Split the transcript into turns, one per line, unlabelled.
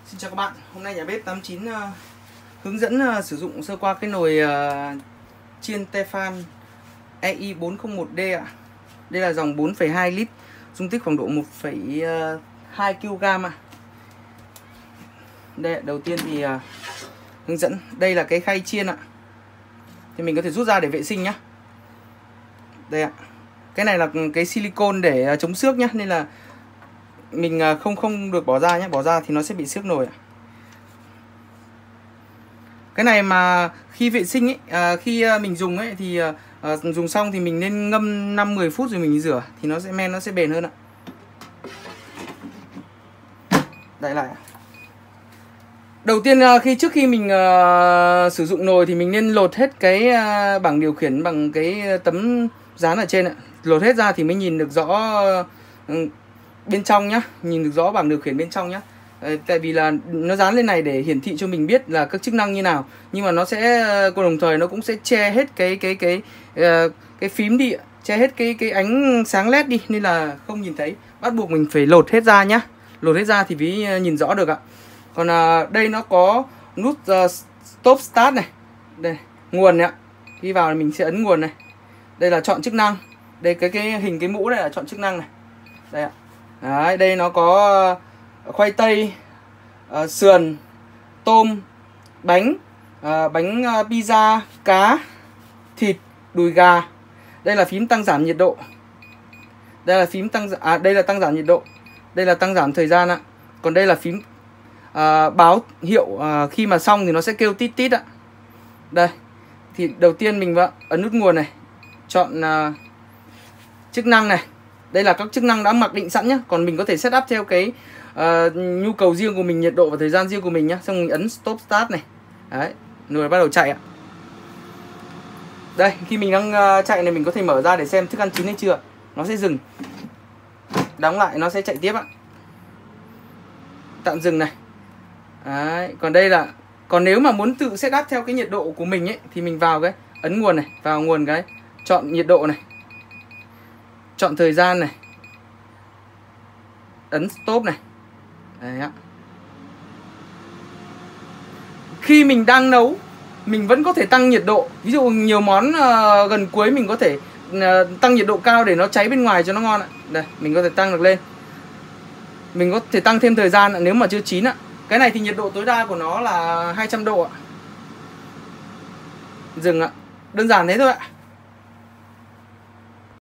Xin chào các bạn, hôm nay nhà bếp 89 hướng dẫn sử dụng sơ qua cái nồi chiên Tefal EI401D ạ. Đây là dòng 4,2 lít, dung tích khoảng độ 1,2 kg ạ. Đây, đầu tiên thì hướng dẫn, đây là cái khay chiên ạ. Thì mình có thể rút ra để vệ sinh nhá. Đây ạ. Cái này là cái silicone để chống xước nhá, nên là mình không được bỏ ra nhé, bỏ ra thì nó sẽ bị xước nồi. Cái này mà khi vệ sinh ấy, khi mình dùng ấy thì dùng xong thì mình nên ngâm 5-10 phút rồi mình rửa thì nó sẽ men nó sẽ bền hơn ạ. Đây lại. Đầu tiên trước khi mình sử dụng nồi thì mình nên lột hết cái bảng điều khiển bằng cái tấm dán ở trên ạ. Lột hết ra thì mới nhìn được rõ bên trong nhá, nhìn được rõ bảng điều khiển bên trong nhá. Tại vì là nó dán lên này để hiển thị cho mình biết là các chức năng như nào, nhưng mà nó sẽ đồng thời nó cũng sẽ che hết cái phím đi, che hết cái ánh sáng led đi, nên là không nhìn thấy. Bắt buộc mình phải lột hết ra nhá, lột hết ra thì mới nhìn rõ được ạ. Còn đây nó có nút stop start này, đây nguồn này ạ. Khi vào thì mình sẽ ấn nguồn này. Đây là chọn chức năng. Đây cái hình cái mũ này là chọn chức năng này. Đây ạ. Đấy, đây nó có khoai tây, sườn, tôm, bánh, bánh pizza, cá, thịt, đùi gà. Đây là phím tăng giảm nhiệt độ. Đây là phím đây là tăng giảm nhiệt độ. Đây là tăng giảm thời gian ạ. Còn đây là phím báo hiệu khi mà xong thì nó sẽ kêu tít tít ạ. Đây. Thì đầu tiên mình ấn nút nguồn này, chọn chức năng này. Đây là các chức năng đã mặc định sẵn nhé. Còn mình có thể setup theo cái nhu cầu riêng của mình, nhiệt độ và thời gian riêng của mình nhé. Xong mình ấn stop start này. Đấy, nồi bắt đầu chạy ạ. Đây, khi mình đang chạy này mình có thể mở ra để xem thức ăn chín hay chưa. Nó sẽ dừng. Đóng lại nó sẽ chạy tiếp ạ. Tạm dừng này. Đấy, còn đây là, còn nếu mà muốn tự setup theo cái nhiệt độ của mình ấy thì mình vào cái ấn nguồn này, vào nguồn cái chọn nhiệt độ này, chọn thời gian này, ấn stop này. Đấy ạ. Khi mình đang nấu mình vẫn có thể tăng nhiệt độ. Ví dụ nhiều món gần cuối mình có thể tăng nhiệt độ cao để nó cháy bên ngoài cho nó ngon ạ. Đây, mình có thể tăng được lên. Mình có thể tăng thêm thời gian ạ, nếu mà chưa chín ạ. Cái này thì nhiệt độ tối đa của nó là 200 độ ạ. Dừng ạ. Đơn giản thế thôi ạ.